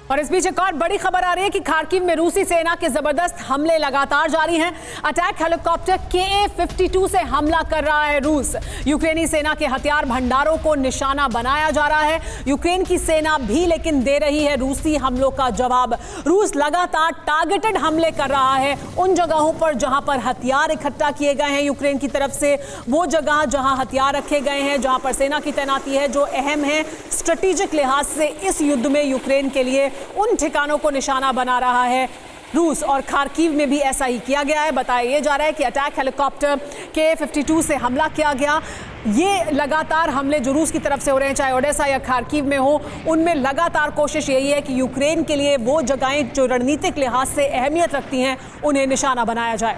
और इस बीच एक और बड़ी खबर आ रही है कि खार्किव में रूसी सेना के जबरदस्त हमले लगातार जारी हैं। अटैक हेलीकॉप्टर KA-52 से हमला कर रहा है रूस। यूक्रेनी सेना के हथियार भंडारों को निशाना बनाया जा रहा है। यूक्रेन की सेना भी लेकिन दे रही है रूसी हमलों का जवाब। रूस लगातार टारगेटेड हमले कर रहा है उन जगहों पर जहां पर हथियार इकट्ठा किए गए हैं यूक्रेन की तरफ से, वो जगह जहां हथियार रखे गए हैं, जहां पर सेना की तैनाती है, जो अहम है स्ट्रेटेजिक लिहाज से इस युद्ध में यूक्रेन के लिए, उन ठिकानों को निशाना बना रहा है रूस। और खार्किव में भी ऐसा ही किया गया है। बताया जा रहा है कि अटैक हेलीकॉप्टर KA-52 से हमला किया गया। ये लगातार हमले जो रूस की तरफ से हो रहे हैं, चाहे ओडेसा या खार्किव में हो, उनमें लगातार कोशिश यही है कि यूक्रेन के लिए वो जगहें जो रणनीतिक लिहाज से अहमियत रखती हैं उन्हें निशाना बनाया जाए।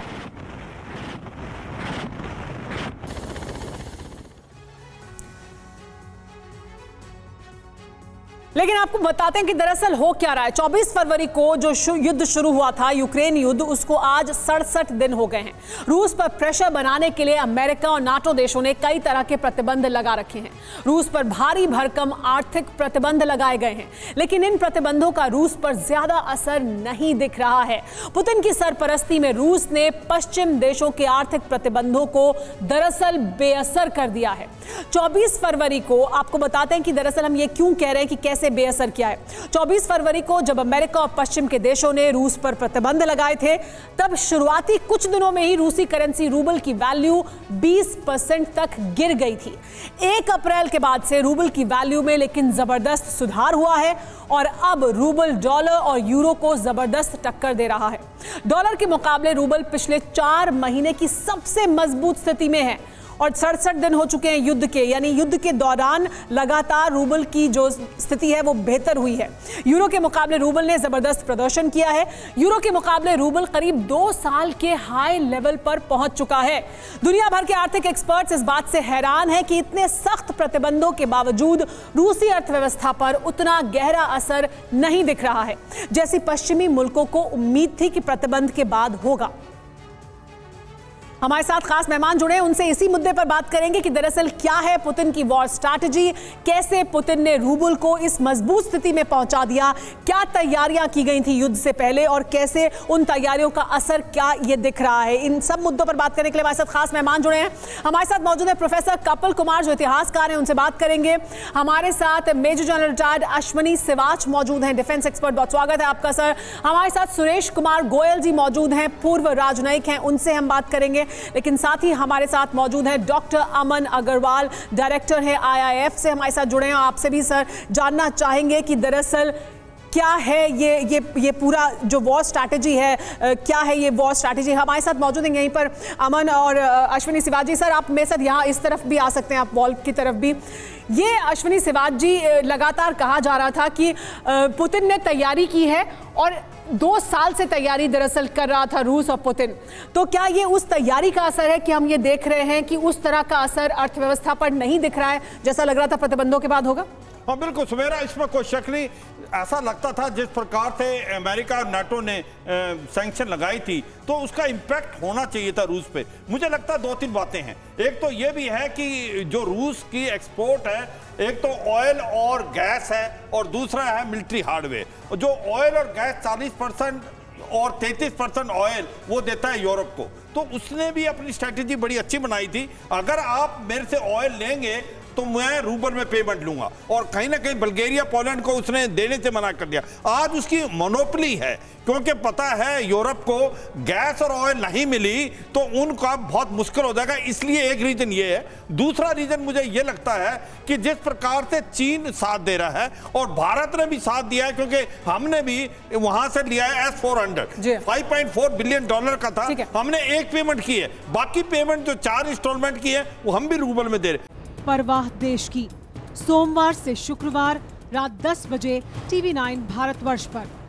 लेकिन आपको बताते हैं कि दरअसल हो क्या रहा है। 24 फरवरी को जो युद्ध शुरू हुआ था, यूक्रेन युद्ध, उसको आज 67 दिन हो गए हैं। रूस पर प्रेशर बनाने के लिए अमेरिका और नाटो देशों ने कई तरह के प्रतिबंध लगा रखे हैं। रूस पर भारी भरकम आर्थिक प्रतिबंध लगाए गए हैं, लेकिन इन प्रतिबंधों का रूस पर ज्यादा असर नहीं दिख रहा है। पुतिन की सरपरस्ती में रूस ने पश्चिम देशों के आर्थिक प्रतिबंधों को दरअसल बेअसर कर दिया है। 24 फरवरी को आपको बताते हैं कि दरअसल हम ये क्यों कह रहे हैं कि कैसे बेअसर किया है। 24 फरवरी को जब अमेरिका और पश्चिम के देशों ने रूस पर प्रतिबंध लगाए थे, तब शुरुआती कुछ दिनों में ही रूसी करेंसी रूबल की वैल्यू 20% तक गिर गई थी। 1 अप्रैल के बाद से रूबल की वैल्यू में लेकिन जबरदस्त सुधार हुआ है और अब रूबल डॉलर और यूरो को जबरदस्त टक्कर दे रहा है। डॉलर के मुकाबले रूबल पिछले 4 महीने की सबसे मजबूत स्थिति में है और 67 दिन हो चुके हैं युद्ध के, यानी युद्ध के दौरान लगातार रूबल की जो स्थिति है वो बेहतर हुई है। यूरो के मुकाबले रूबल ने जबरदस्त प्रदर्शन किया है। यूरो के मुकाबले रूबल करीब 2 साल के हाई लेवल पर पहुंच चुका है। दुनिया भर के आर्थिक एक्सपर्ट्स इस बात से हैरान हैं कि इतने सख्त प्रतिबंधों के बावजूद रूसी अर्थव्यवस्था पर उतना गहरा असर नहीं दिख रहा है जैसी पश्चिमी मुल्कों को उम्मीद थी कि प्रतिबंध के बाद होगा। हमारे साथ खास मेहमान जुड़े हैं, उनसे इसी मुद्दे पर बात करेंगे कि दरअसल क्या है पुतिन की वॉर स्ट्रैटेजी, कैसे पुतिन ने रूबल को इस मजबूत स्थिति में पहुंचा दिया, क्या तैयारियां की गई थी युद्ध से पहले और कैसे उन तैयारियों का असर क्या ये दिख रहा है। इन सब मुद्दों पर बात करने के लिए हमारे साथ खास मेहमान जुड़े हैं। हमारे साथ मौजूद है प्रोफेसर कपिल कुमार, जो इतिहासकार हैं, उनसे बात करेंगे। हमारे साथ major general retired Ashwani Siwach मौजूद हैं, डिफेंस एक्सपर्ट। बहुत स्वागत है आपका सर। हमारे साथ सुरेश कुमार गोयल जी मौजूद हैं, पूर्व राजनयिक हैं, उनसे हम बात करेंगे। लेकिन साथ ही हमारे साथ मौजूद है डॉक्टर अमन अग्रवाल, डायरेक्टर है IIF से हमारे साथ जुड़े हैं। आपसे भी सर जानना चाहेंगे कि दरअसल क्या है ये पूरा जो वॉर स्ट्रैटेजी है, क्या है ये वॉर स्ट्रैटेजी। हमारे साथ मौजूद हैं यहीं पर अमन और अश्विनी सिवाच जी। सर आप मेरे साथ यहाँ इस तरफ भी आ सकते हैं, आप वॉल की तरफ भी। ये अश्विनी सिवाच जी, लगातार कहा जा रहा था कि पुतिन ने तैयारी की है और 2 साल से तैयारी दरअसल कर रहा था रूस और पुतिन। तो क्या ये उस तैयारी का असर है कि हम ये देख रहे हैं कि उस तरह का असर अर्थव्यवस्था पर नहीं दिख रहा है जैसा लग रहा था प्रतिबंधों के बाद होगा? हाँ बिल्कुल सुमेरा, इसमें कोई शक नहीं। ऐसा लगता था जिस प्रकार से अमेरिका और नाटो ने सैंक्शन लगाई थी तो उसका इम्पैक्ट होना चाहिए था रूस पे। मुझे लगता है 2-3 बातें हैं। एक तो ये भी है कि जो रूस की एक्सपोर्ट है, एक तो ऑयल और गैस है और दूसरा है मिलिट्री हार्डवेयर। जो ऑयल और गैस 40% और 33% ऑयल वो देता है यूरोप को, तो उसने भी अपनी स्ट्रैटेजी बड़ी अच्छी बनाई थी। अगर आप मेरे से ऑयल लेंगे तो मैं रूबल में पेमेंट लूंगा, और कहीं ना कहीं बल्गेरिया पोलैंड को उसने देने से मना कर दिया। आज उसकी मोनोपोली है, क्योंकि पता है यूरोप को गैस और ऑयल नहीं मिली तो उनका बहुत मुश्किल हो जाएगा। इसलिए एक रीजन ये है। दूसरा रीजन मुझे ये लगता है कि जिस प्रकार से चीन साथ दे रहा है और भारत ने भी साथ दिया है, क्योंकि हमने भी वहां से लिया है S-400, $5.4 बिलियन का था। हमने एक पेमेंट की है, बाकी पेमेंट जो 4 इंस्टॉलमेंट की है वो हम भी रूबल में दे रहे। परवाह देश की, सोमवार से शुक्रवार रात 10 बजे TV9 भारतवर्ष पर।